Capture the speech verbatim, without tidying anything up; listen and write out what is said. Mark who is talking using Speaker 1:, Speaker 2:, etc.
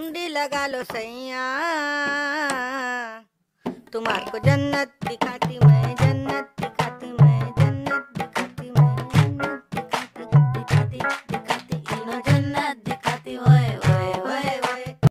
Speaker 1: मुंडी लगा लो सैया, तुम्हारे को जन्नत दिखाती मैं।